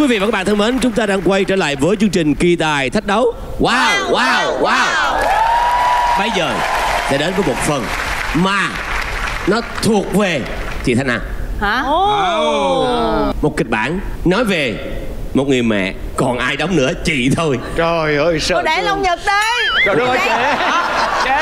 quý vị và các bạn thân mến, chúng ta đang quay trở lại với chương trình Kỳ Tài Thách Đấu. Wow. Bây giờ sẽ đến với một phần mà nó thuộc về chị Thanh An. Hả? Một kịch bản nói về một người mẹ, còn ai đóng nữa chị thôi. Trời ơi sợ. Cô để Long Nhật đây. Trời đất ơi chị.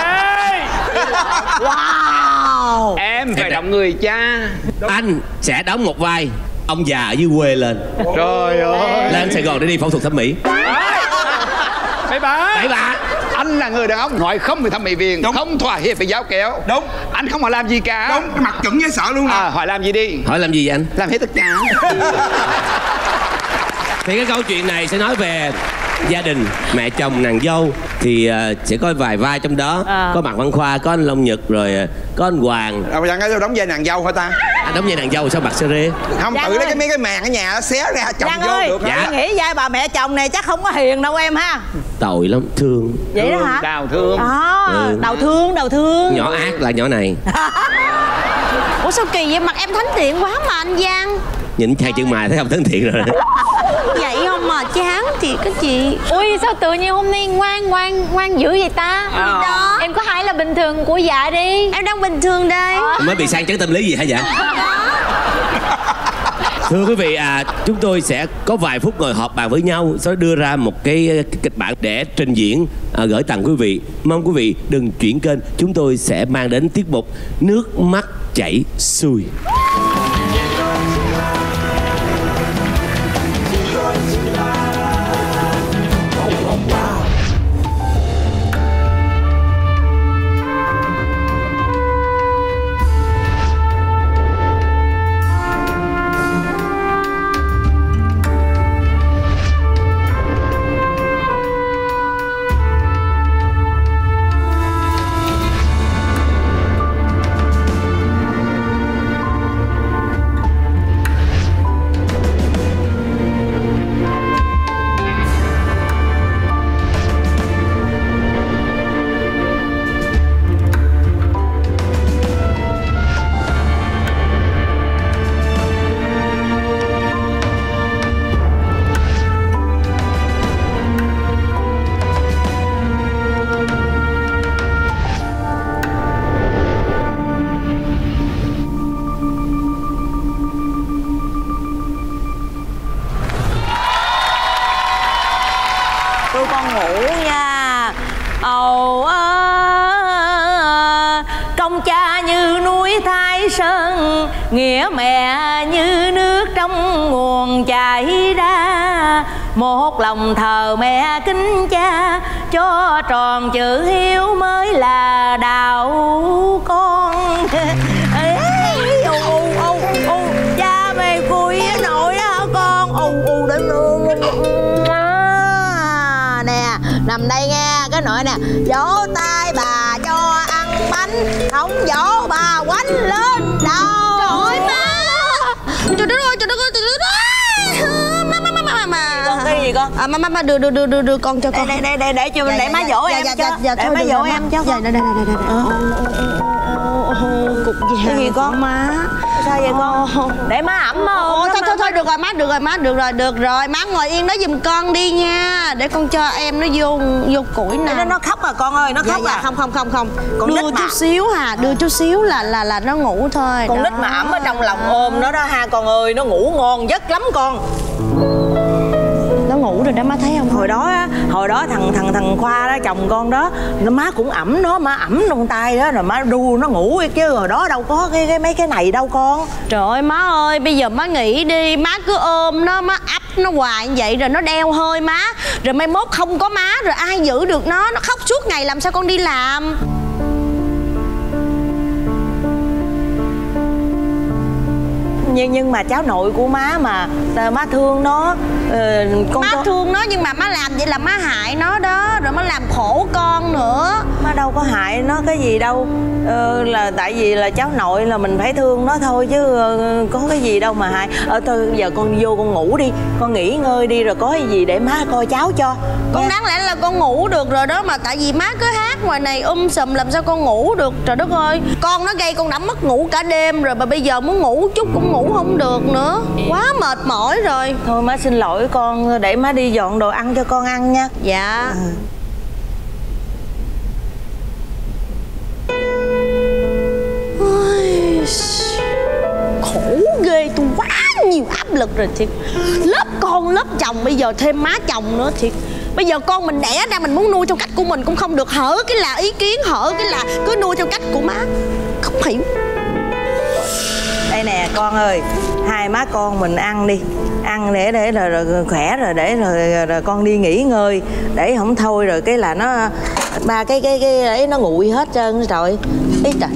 Wow. Em phải đóng người cha. Anh sẽ đóng một vai ông già ở dưới quê lên. Trời ơi. Lên Sài Gòn để đi phẫu thuật thẩm mỹ. Mấy bà. Đấy bà. Anh là người đàn ông nói không về thẩm mỹ viện. Đúng. Không thỏa hiệp về giáo kéo. Đúng. Anh không hỏi làm gì cả. Đúng, cái mặt chuẩn dễ sợ luôn nè. Hỏi làm gì đi. Hỏi làm gì vậy anh? Làm hết tất cả. Thì cái câu chuyện này sẽ nói về gia đình mẹ chồng nàng dâu. Thì sẽ có vài vai trong đó. Có Mạc Văn Khoa, có anh Long Nhật, rồi có anh Hoàng. Chẳng cái đóng vai nàng dâu hả ta? Anh đóng vai nàng dâu sao bạc sơ rê? Không, Giang tự lấy ơi. mấy cái màn ở nhà xé ra chồng Giang vô ơi, được. Dạ. Em nghĩ vai bà mẹ chồng này chắc không có hiền đâu em ha. Tội lắm, thương. Vậy đó hả? Đào thương. Đầu thương. Nhỏ ác là nhỏ này. Ủa sao kỳ vậy, mặt em thánh thiện quá mà anh Giang. Nhìn hai chữ mài thấy không thân thiện rồi. Vậy không mà chán thiệt cái chị. Ui sao tự nhiên hôm nay ngoan dữ vậy ta? Đó. Em có hay là bình thường của dạ đi. Em đang bình thường đây. Mới bị sang chấn tâm lý gì hả dạ? Thưa quý vị, chúng tôi sẽ có vài phút ngồi họp bàn với nhau, sau đó đưa ra một cái kịch bản để trình diễn, gửi tặng quý vị. Mong quý vị đừng chuyển kênh, chúng tôi sẽ mang đến tiết mục Nước Mắt Chảy Xuôi. Tôi con ngủ nha. Công cha như núi Thái Sơn, nghĩa mẹ như nước trong nguồn chảy ra. Một lòng thờ mẹ kính cha, cho tròn chữ hiếu mới là đạo con. Cha mày vui với nội đó con. Đến nè, nằm đây nghe cái nội nè. Vỗ tay bà cho ăn bánh, không vỗ bà quánh lên đâu. Trời ơi má. Trời đất ơi. Má. Con cái gì con? Má đưa con cho con. Đây để má dỗ em cho. Để má dỗ em cho con. Đây. Cục gì hả? Cái gì con? Má. Sao vậy con? Để má ẩm ôm. Thôi được rồi má, được rồi má ngồi yên đó giùm con đi nha, để con cho em nó vô củi nè. Nó khóc à con ơi, nó khóc à? Không Con đưa nít mà. chút xíu đưa chút xíu là nó ngủ thôi. Con nít mà ẩm ở trong lòng ôm nó đó ha con ơi, nó ngủ ngon giấc lắm con. Nó ngủ rồi đó má thấy không? Hồi đó thằng Khoa đó, chồng con đó, nó má cũng ẩm nó, má ẩm trong tay đó rồi má đu nó ngủ chứ hồi đó đâu có cái mấy cái này đâu con. Trời ơi má ơi, bây giờ má nghĩ đi, má cứ ôm nó, má ấp nó hoài như vậy rồi nó đeo hơi má, rồi mai mốt không có má rồi ai giữ được nó khóc suốt ngày làm sao con đi làm. Nhưng mà cháu nội của má mà má thương nó. Má thương nó nhưng mà má làm vậy là má hại nó đó, rồi má làm khổ con nữa. Má đâu có hại nó cái gì đâu. Là tại vì là cháu nội là mình phải thương nó thôi chứ có cái gì đâu mà hại. Thôi giờ con vô con ngủ đi, con nghỉ ngơi đi rồi có cái gì để má coi cháu cho. Con đáng lẽ là con ngủ được rồi đó, mà tại vì má cứ hát ngoài này sùm làm sao con ngủ được. Trời đất ơi, con nó gây con đã mất ngủ cả đêm rồi, mà bây giờ muốn ngủ chút cũng ngủ không được nữa. Quá mệt mỏi rồi. Thôi má xin lỗi con, để má đi dọn đồ ăn cho con ăn nha. Dạ. Khổ ghê, tôi quá nhiều áp lực rồi thiệt. Lớp con lớp chồng, bây giờ thêm má chồng nữa thiệt. Bây giờ con mình đẻ ra mình muốn nuôi theo cách của mình cũng không được, hở cái là ý kiến, hở cái là cứ nuôi theo cách của má. Không hiểu. Đây nè con ơi, hai má con mình ăn đi, ăn để rồi khỏe rồi để rồi con đi nghỉ ngơi, để không thôi rồi cái là nó ba cái ấy nó nguội hết trơn rồi. Ý trời.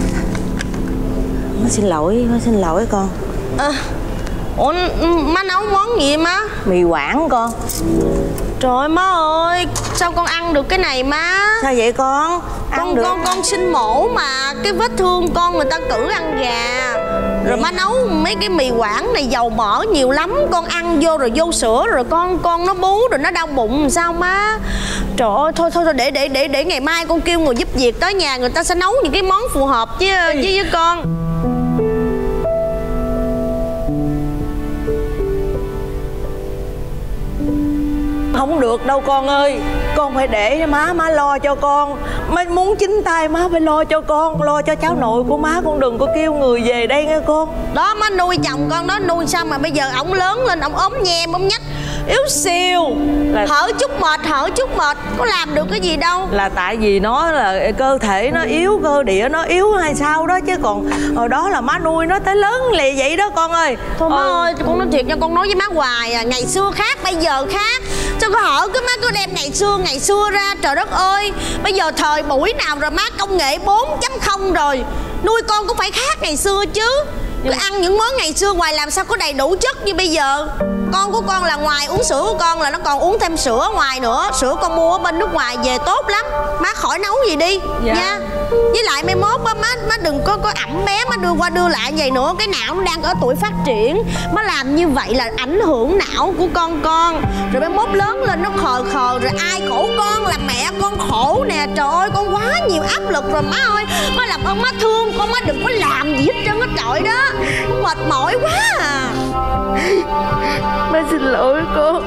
Má xin lỗi con. Ủa má nấu món gì má? Mì Quảng con. Trời ơi má ơi, sao con ăn được cái này má? Sao vậy con? Ăn Con sinh mổ mà, cái vết thương con người ta cử ăn gà. Rồi má nấu mấy cái mì Quảng này dầu mỡ nhiều lắm, con ăn vô rồi vô sữa rồi con nó bú rồi nó đau bụng làm sao má? Trời ơi, thôi để ngày mai con kêu người giúp việc tới nhà, người ta sẽ nấu những cái món phù hợp với con. Không được đâu con ơi, con phải để má lo cho con. Má muốn chính tay má phải lo cho con, lo cho cháu nội của má, con đừng có kêu người về đây nghe con. Đó má nuôi chồng con đó, nuôi sao mà bây giờ ổng lớn lên ổng ốm nhem ốm nhách yếu xìu, hở chút mệt, có làm được cái gì đâu. Là tại vì nó là cơ thể nó yếu, cơ địa nó yếu hay sao đó, chứ còn hồi đó là má nuôi nó tới lớn lì vậy đó con ơi. Thôi má ơi, con nói thiệt nha, con nói với má hoài à, ngày xưa khác bây giờ khác. Sao có hở cái má cứ đem ngày xưa ra, trời đất ơi. Bây giờ thời buổi nào rồi má, công nghệ 4.0 rồi, nuôi con cũng phải khác ngày xưa chứ. Cứ ăn những món ngày xưa hoài làm sao có đầy đủ chất như bây giờ. Con của con là ngoài uống sữa của con là nó còn uống thêm sữa ngoài nữa. Sữa con mua ở bên nước ngoài về tốt lắm. Má khỏi nấu gì đi nha. Với lại mai mốt á, má đừng có ẵm bé má đưa qua đưa lại vậy nữa. Cái não nó đang ở tuổi phát triển, má làm như vậy là ảnh hưởng não của con. Rồi mai mốt lớn lên nó khờ rồi ai khổ con, là mẹ con khổ nè. Trời ơi, con quá nhiều áp lực rồi má ơi. Má làm ơn má thương con, má đừng có làm gì hết trơn á trời đó. Mệt mỏi quá à. Má xin lỗi con.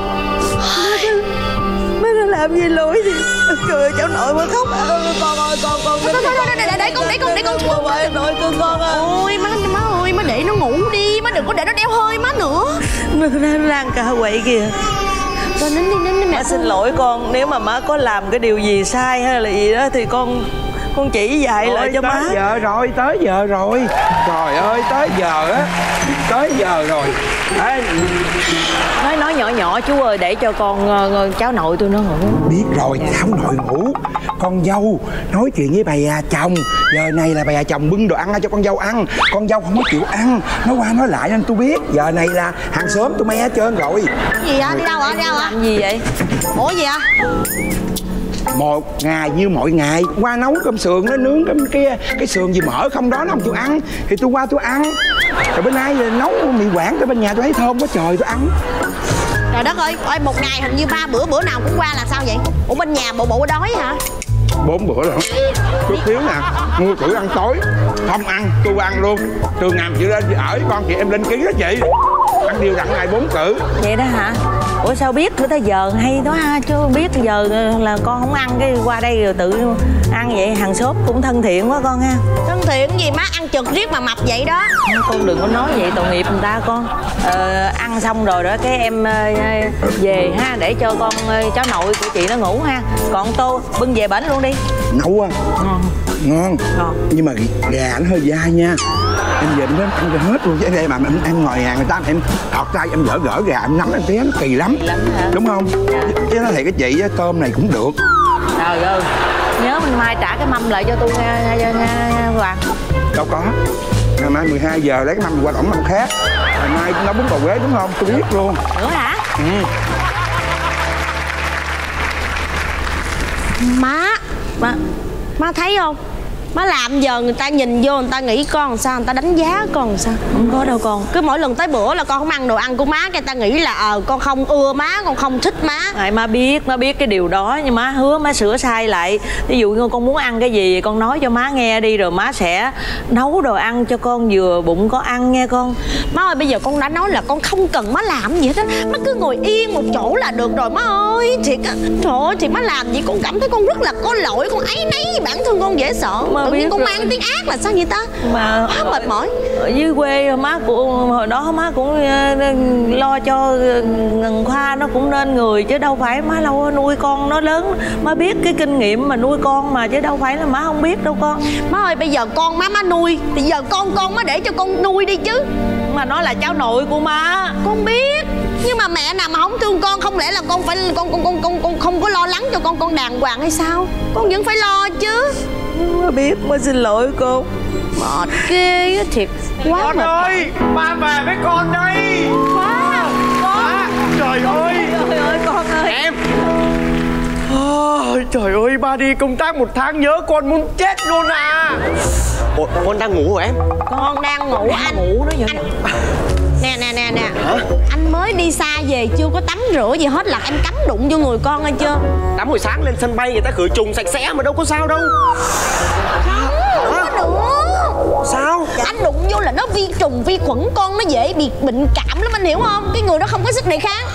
Má đã làm gì lỗi gì? Trời ơi, cháu nội mà khóc. Con ơi, con thôi để con thương nội con ơi. Ôi má ơi, má để nó ngủ đi, má đừng có để nó đeo hơi má nữa. Nó đang cà quậy kìa. Rồi nín đi mẹ. Má xin lỗi con, nếu mà má có làm cái điều gì sai hay là gì đó thì con chỉ dạy lại cho má. Tới giờ rồi. Trời ơi, tới giờ rồi. Nói nhỏ chú ơi, để cho con cháu nội tôi nó ngủ. Biết rồi, cháu nội ngủ. Con dâu nói chuyện với bà già chồng. Giờ này là bà già chồng bưng đồ ăn cho con dâu ăn. Con dâu không có chịu ăn, nói qua nói lại nên tôi biết. Giờ này là hàng xóm tôi me hết trơn rồi. Gì á? Đi đâu hả? Làm gì vậy? Ủa gì ạ? Một ngày như mọi ngày, qua nấu cơm sườn, nó nướng cái sườn gì mỡ không đó nó không chịu ăn thì tôi qua tôi ăn. Rồi bên nay nấu mì Quảng tới bên nhà tôi thấy thơm quá trời tôi ăn. Trời đất ơi, một ngày hình như 3 bữa nào cũng qua là sao vậy? Ủa bên nhà bộ đói hả? 4 bữa rồi. Chút xíu nè, mua thử ăn tối. Không ăn, tôi ăn luôn. Trường nào chị lên chị ở với con chị em lên ký đó chị. Ăn điều đặn ngày 4 cử. Vậy đó hả? Ủa sao biết nữa tới giờ hay đó ha, chứ biết giờ là con không ăn cái qua đây rồi tự ăn vậy. Hàng xóm cũng thân thiện quá con ha. Thân thiện gì má, ăn trực riết mà mập vậy đó. Con đừng có nói vậy, tội nghiệp người ta con. Ăn xong rồi đó cái em về ha, để cho con cháu nội của chị nó ngủ ha. Còn tô bưng về bển luôn đi. Nấu á ngon. Nhưng mà gà nó hơi dai nha. Em về em ăn cho hết luôn chứ đây mà em ăn ngoài hàng người ta em thọt tay em gỡ gà em nắm em té nó kỳ lắm. Đúng không? Chứ nói thiệt cái chị á, tôm này cũng được. Trời ơi, nhớ mình mai trả cái mâm lại cho tôi nha Hoàng. Đâu có. Ngày mai 12 giờ lấy cái mâm qua đỏng mâm khác. Ngày mai nấu bún bò Huế đúng không? Tôi biết luôn. Nữa hả? Má Má thấy không? Má làm giờ người ta nhìn vô người ta nghĩ con làm sao, người ta đánh giá con làm sao. Không có đâu con. Cứ mỗi lần tới bữa là con không ăn đồ ăn của má, cái ta nghĩ là con không ưa má, con không thích má. Tại má biết cái điều đó, nhưng má hứa má sửa sai lại. Ví dụ như con muốn ăn cái gì con nói cho má nghe đi, rồi má sẽ nấu đồ ăn cho con vừa bụng có ăn nghe con. Má ơi, bây giờ con đã nói là con không cần má làm gì hết á. Má cứ ngồi yên một chỗ là được rồi má ơi. Thiệt á, trời ơi, thì má làm gì con cảm thấy con rất là có lỗi, con áy náy với bản thân con dễ sợ. Tự nhiên con mang tiếng ác là sao vậy ta? Mà quá mệt mỏi. Ở dưới quê má của hồi đó má cũng lo cho Ngân Khoa nó cũng nên người, chứ đâu phải má lâu nuôi con nó lớn. Má biết cái kinh nghiệm mà nuôi con mà, chứ đâu phải là má không biết đâu con. Má ơi, bây giờ con má nuôi thì giờ con má để cho con nuôi đi chứ. Mà nó là cháu nội của má. Con biết, nhưng mà mẹ nào mà không thương con, không lẽ là con phải con không có lo lắng cho con đàng hoàng hay sao? Con vẫn phải lo chứ. Má biết, má xin lỗi con. Mệt ghê á, thiệt quá con mệt. Ơi, ba về với con đây. Quá Ba, trời ơi. Trời ơi con ơi. Em. Trời ơi, ba đi công tác 1 tháng nhớ con muốn chết luôn à. Ủa, con đang ngủ hả em? Con đang ngủ. Anh ngủ nó vậy. Nè. Hả? Anh mới đi xa về chưa có tắm rửa gì hết là em cắm đụng vô người con hay chưa? Tắm hồi sáng lên sân bay người ta khử trùng sạch sẽ mà đâu có sao đâu. Không có được. Sao? Anh đụng vô là nó vi trùng vi khuẩn, con nó dễ bị bệnh cảm lắm, anh hiểu không? Cái người đó không có sức đề kháng.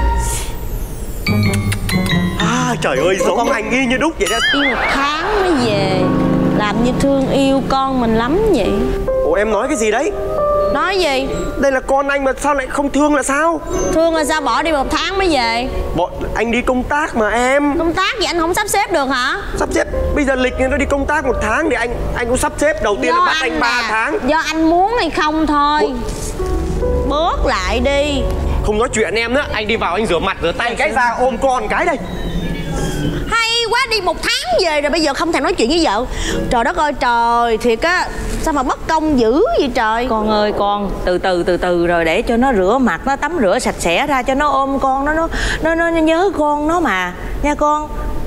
Trời ơi, giống anh y như đúc vậy đó. Đi 1 tháng mới về, làm như thương yêu con mình lắm vậy. Ủa em nói cái gì đấy? Nói gì? Đây là con anh mà sao lại không thương là sao? Thương là sao bỏ đi 1 tháng mới về? Anh đi công tác mà em. Công tác gì anh không sắp xếp được hả? Sắp xếp, bây giờ lịch người ta đi công tác 1 tháng thì anh cũng sắp xếp. Đầu tiên là bắt anh 3 tháng. Do anh muốn hay không thôi. Bớt lại đi. Không nói chuyện em nữa, anh đi vào anh rửa mặt rửa tay cái ra ôm con cái đây. Hay quá, đi 1 tháng về rồi bây giờ không thèm nói chuyện với vợ. Trời đất ơi trời, thiệt á, sao mà bất công dữ vậy trời. Con ơi con, từ từ rồi để cho nó rửa mặt, nó tắm rửa sạch sẽ ra cho nó ôm con, nó nhớ con nó mà nha con.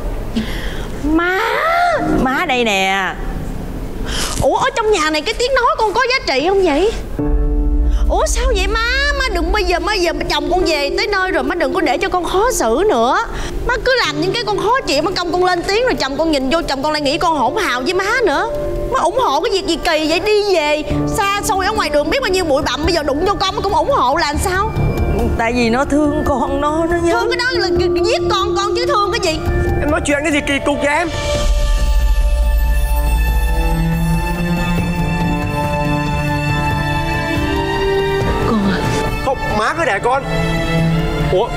Má đây nè. Ủa, ở trong nhà này cái tiếng nói con có giá trị không vậy? Ủa sao vậy má? Má đừng bây giờ chồng con về tới nơi rồi má đừng có để cho con khó xử nữa. Má cứ làm những cái con khó chịu, má công con lên tiếng rồi chồng con nhìn vô, chồng con lại nghĩ con hỗn hào với má nữa. Má ủng hộ cái việc gì kỳ vậy? Đi về xa xôi ở ngoài đường biết bao nhiêu bụi bặm, bây giờ đụng vô con má cũng ủng hộ là làm sao? Tại vì nó thương con nó nhớ. Thương cái đó là giết con chứ thương cái gì? Em nói chuyện cái gì kỳ cục vậy em? Không, má cứ để con. Ủa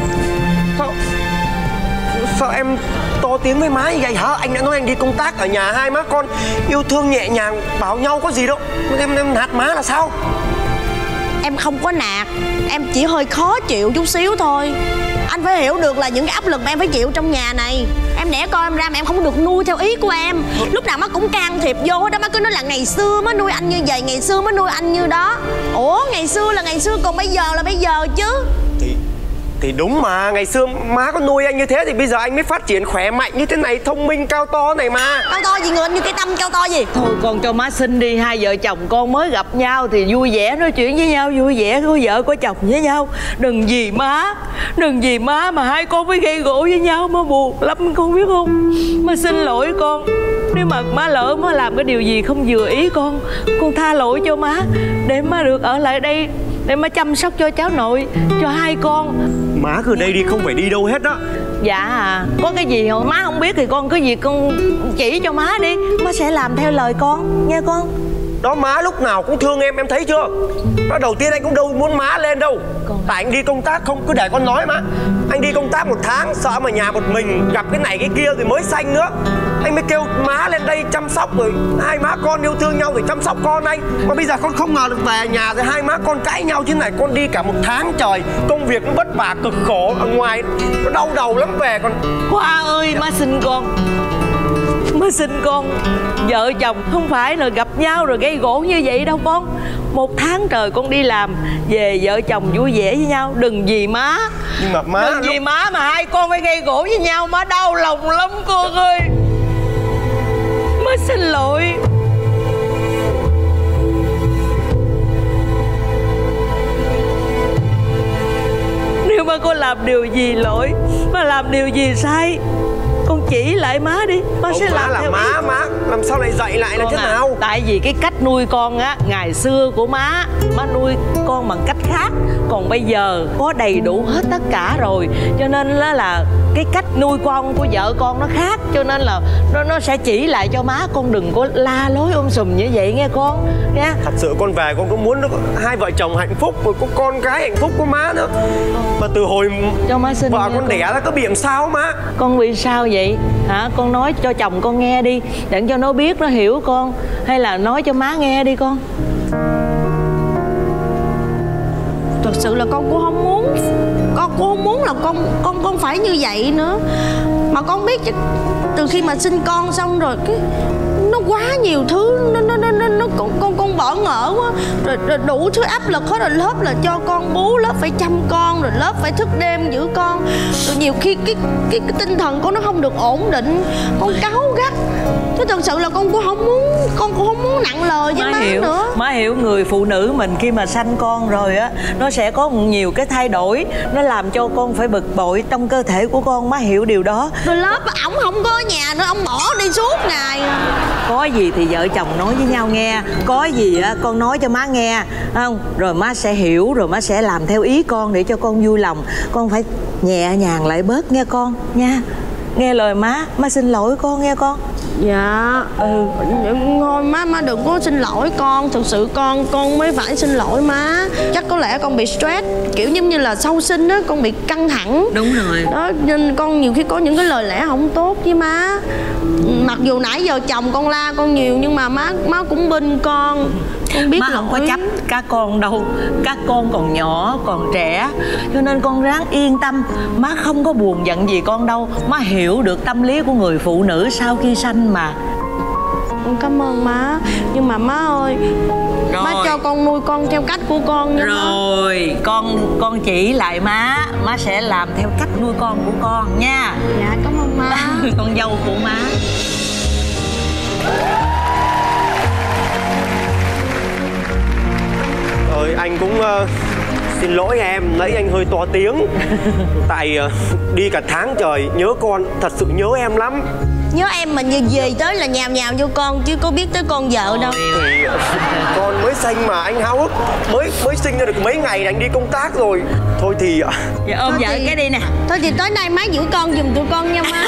Sao em to tiếng với má như vậy hả? Anh đã nói anh đi công tác ở nhà, hai má con yêu thương nhẹ nhàng bảo nhau có gì đâu. Em nạt má là sao? Em không có nạt, em chỉ hơi khó chịu chút xíu thôi. Anh phải hiểu được là những cái áp lực mà em phải chịu trong nhà này. Em đẻ con em ra mà em không được nuôi theo ý của em. Lúc nào má cũng can thiệp vô đó, má cứ nói là ngày xưa má nuôi anh như vậy, ngày xưa má nuôi anh như đó. Ủa ngày xưa là ngày xưa, còn bây giờ là bây giờ chứ. Thì đúng mà, ngày xưa má có nuôi anh như thế thì bây giờ anh mới phát triển khỏe mạnh như thế này, thông minh cao to này mà. Cao to gì, người như cây tâm cao to gì? Thôi con cho má xin đi, hai vợ chồng con mới gặp nhau thì vui vẻ nói chuyện với nhau, vui vẻ có vợ có chồng với nhau. Đừng vì má mà hai con phải gây gỗ với nhau, má buồn lắm con biết không? Má xin lỗi con, nếu mà má lỡ má làm cái điều gì không vừa ý con tha lỗi cho má, để má được ở lại đây để má chăm sóc cho cháu nội, cho hai con. Má cứ đây đi, không phải đi đâu hết đó. Dạ, có cái gì má không biết thì con cứ việc con chỉ cho má đi, má sẽ làm theo lời con nha con. Đó, má lúc nào cũng thương em thấy chưa? Đó, đầu tiên anh cũng đâu muốn má lên đâu. Tại anh đi công tác, không cứ để con nói mà. Anh đi công tác 1 tháng, sợ mà nhà một mình gặp cái này cái kia rồi mới sanh nữa. Anh mới kêu má lên đây chăm sóc, rồi hai má con yêu thương nhau rồi chăm sóc con anh. Mà bây giờ con không ngờ được về nhà rồi hai má con cãi nhau chứ này. Con đi cả 1 tháng trời, công việc nó vất vả cực khổ, ở ngoài nó đau đầu lắm về còn. Khoa ơi, má xin con, vợ chồng không phải là gặp nhau rồi gây gỗ như vậy đâu con. 1 tháng trời con đi làm về vợ chồng vui vẻ với nhau. Đừng vì má, nhưng mà má đừng vì má mà 2 con phải gây gỗ với nhau, má đau lòng lắm con ơi. Nhưng mà má lúc... Má xin con, vợ chồng không phải là gặp nhau rồi gây gỗ như vậy đâu con. 1 tháng trời con đi làm về vợ chồng vui vẻ với nhau. Đừng vì má mà 2 con phải gây gỗ với nhau, má đau lòng lắm con ơi. 1 tháng mà hai con phải gây gỗ với nhau, má đau lòng lắm cô ơi. xin lỗi. Nếu má có làm điều gì lỗi, má làm điều gì sai, con chỉ lại má đi, má sẽ làm theo má ý. má làm sao lại dạy lại là thế nào? Tại vì cái cách nuôi con á, ngày xưa của má nuôi con bằng cách khác, còn bây giờ có đầy đủ hết tất cả rồi, cho nên là cái cách nuôi con của vợ con nó khác, cho nên là nó sẽ chỉ lại cho má. Con đừng có la lối sùm như vậy nghe con nha. Thật sự con về con có muốn hai vợ chồng hạnh phúc, rồi có con cái hạnh phúc của má nữa. Mà từ hồi cho má xin vợ con đẻ ra có bị làm sao má? Con bị sao vậy hả? Con nói cho chồng con nghe đi, để cho nó biết, nó hiểu con, hay là nói cho má nghe đi con. Thật sự là con cũng không muốn, con cũng không muốn là con phải như vậy nữa. Mà con biết chứ, từ khi mà sinh con xong rồi cái nó quá nhiều thứ, nó con bỡ ngỡ quá, rồi đủ thứ áp lực hết. Rồi lớp là cho con bú, lớp phải chăm con, rồi lớp phải thức đêm giữ con, rồi nhiều khi cái tinh thần con nó không được ổn định, con cáu gắt. Chứ thật sự là con cũng không muốn nặng lời với má nữa. Má hiểu người phụ nữ mình khi mà sanh con rồi á, nó sẽ có nhiều cái thay đổi, nó làm cho con phải bực bội trong cơ thể của con. Má hiểu điều đó. Rồi lớp ổng không có ở nhà nữa, ổng bỏ đi suốt ngày. Có gì thì vợ chồng nói với nhau nghe, có gì á con nói cho má nghe không, rồi má sẽ hiểu, rồi má sẽ làm theo ý con để cho con vui lòng. Con phải nhẹ nhàng lại bớt nghe con nha, nghe lời má xin lỗi con nghe con. Dạ thôi má đừng có xin lỗi con. Thực sự con mới phải xin lỗi má. Chắc có lẽ con bị stress, kiểu giống như là sau sinh á, con bị căng thẳng. Đúng rồi đó, nên con nhiều khi có những cái lời lẽ không tốt với má. Mặc dù nãy giờ chồng con la con nhiều, nhưng mà má cũng binh con biết má không có chấp các con đâu, các con còn nhỏ còn trẻ, cho nên con ráng yên tâm. Má không có buồn giận gì con đâu, má hiểu được tâm lý của người phụ nữ sau khi sanh mà. Con cảm ơn má, nhưng mà má ơi rồi, má cho con nuôi con theo cách của con nha. Rồi con chỉ lại má sẽ làm theo cách nuôi con của con nha. Dạ cảm ơn má. Con dâu của má. Anh cũng xin lỗi em, nãy anh hơi to tiếng. Tại đi cả tháng trời nhớ con, thật sự nhớ em lắm. Nhớ em mà như về tới là nhào vô con, chứ có biết tới con vợ đâu. Thì con mới sinh mà anh háo hức, mới sinh ra được mấy ngày anh đi công tác rồi. Thôi thì dạ, ôm vợ cái đi nè. Thôi thì tối nay má giữ con giùm tụi con nha má.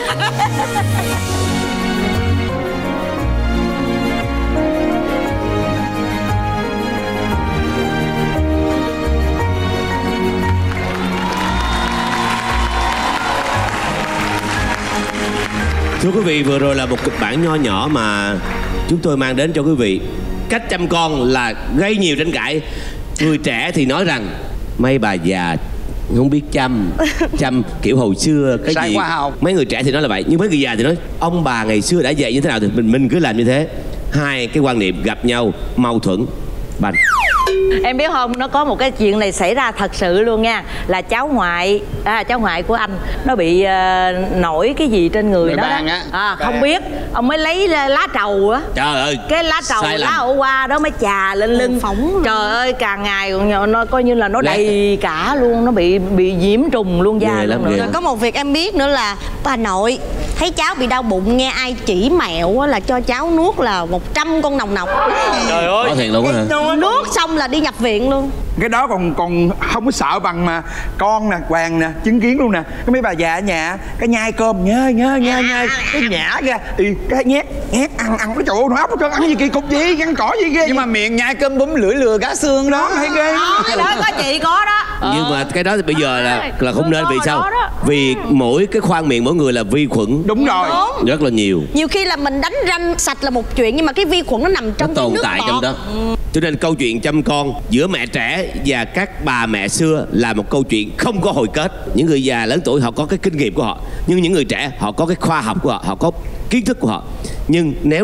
Thưa quý vị, vừa rồi là một kịch bản nho nhỏ mà chúng tôi mang đến cho quý vị. Cách chăm con là gây nhiều tranh cãi. Người trẻ thì nói rằng mấy bà già không biết chăm kiểu hồi xưa cái sai gì. khoa học. Mấy người trẻ thì nói là vậy, nhưng mấy người già thì nói ông bà ngày xưa đã dạy như thế nào thì mình cứ làm như thế. Hai cái quan niệm gặp nhau mâu thuẫn bành. Em biết không, nó có một cái chuyện này xảy ra thật sự luôn nha. Là cháu ngoại của anh nó bị nổi cái gì trên người đó, không biết. Ông mới lấy lá trầu á. Trời ơi, cái lá trầu, lá ổ hoa đó mới chà lên lưng phỏng. Trời ơi, càng ngày nó coi như là nó đầy cả luôn. Nó bị nhiễm trùng luôn da luôn nữa. Rồi có một việc em biết nữa là bà nội thấy cháu bị đau bụng, nghe ai chỉ mẹo là cho cháu nuốt là 100 con nòng nọc. Trời ơi, có thiệt luôn á hả? Nuốt xong là đi nhập viện luôn. Cái đó còn không có sợ bằng mà con nè, Hoàng nè, chứng kiến luôn nè. Cái mấy bà già ở nhà, cái nhai cơm nhai, cái nhả ra, cái nhét ăn cái chỗ nó ốc hết trơn, ăn gì kỳ cục gì, ăn cỏ gì ghê. Nhưng mà miệng nhai cơm bấm lưỡi lừa cá xương đó, thấy ghê. Cái đó có chị có đó. Nhưng mà cái đó thì bây giờ là không nên. Vì sao? Vì mỗi cái khoang miệng mỗi người là vi khuẩn. Đúng rồi. Rất là nhiều. Nhiều khi là mình đánh răng sạch là một chuyện, nhưng mà cái vi khuẩn nó nằm trong nó tồn cái nước tại bọt. trong đó. Cho nên câu chuyện chăm con giữa mẹ trẻ và các bà mẹ xưa là một câu chuyện không có hồi kết. Những người già lớn tuổi họ có cái kinh nghiệm của họ, nhưng những người trẻ họ có cái khoa học của họ, họ có kiến thức của họ. Nhưng nếu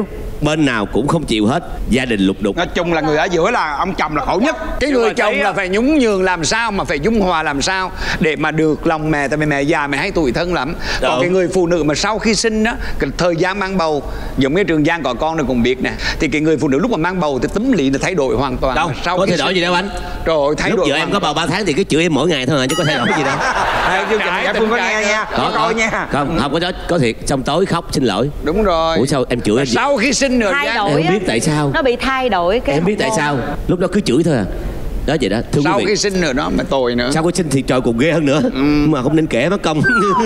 bên nào cũng không chịu hết, gia đình lục đục. Nói chung là người ở giữa là ông chồng là khổ nhất. Cái người chồng là phải nhún nhường làm sao mà phải dung hòa làm sao để mà được lòng mẹ, tại vì mẹ già mẹ hay tủi thân lắm. Còn cái người phụ nữ mà sau khi sinh á, cái thời gian mang bầu, giống như Trường Giang có con nó cũng biết nè, thì cái người phụ nữ lúc mà mang bầu thì tâm lý là thay đổi hoàn toàn. Đâu sau có thay đổi gì đâu anh. Trời ơi, thay lúc đổi vợ em có bầu 3 tháng thì cứ chửi em mỗi ngày thôi à, chứ có thay đổi gì đâu. Dạ Phương có nghe nha. Có nha. Không có đó, có thiệt. Xong tối khóc xin lỗi. Đúng rồi. Ủa sao em chửi em? Sau khi sinh rồi thay đổi em biết tại sao. Nó bị thay đổi cái. Em biết tại sao. Lúc đó cứ chửi thôi à. Đó vậy đó. Thưa sau quý vị, khi sinh rồi đó mà tồi nữa. sau khi sinh thì trời còn ghê hơn nữa. Mà không nên kể mất công.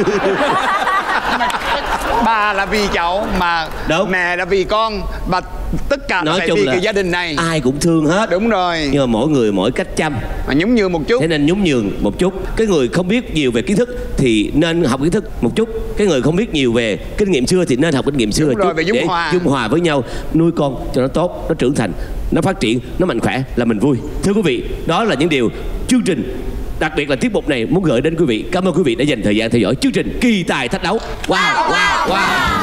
Bà là vì cháu mà đúng. Mẹ là vì con, và tất cả nói phải chung vì là cái gia đình này. Ai cũng thương hết. Đúng rồi. Nhưng mà mỗi người mỗi cách chăm. Mà nhún nhường một chút. Thế nên nhún nhường một chút. Cái người không biết nhiều về kiến thức thì nên học kiến thức một chút. Cái người không biết nhiều về kinh nghiệm xưa thì nên học kinh nghiệm xưa. Đúng rồi, chút về dung để hòa. dung hòa với nhau, nuôi con cho nó tốt, nó trưởng thành, nó phát triển, nó mạnh khỏe là mình vui. Thưa quý vị, đó là những điều chương trình, đặc biệt là tiết mục này muốn gửi đến quý vị. Cảm ơn quý vị đã dành thời gian theo dõi chương trình Kỳ Tài Thách Đấu. Wow, wow, wow.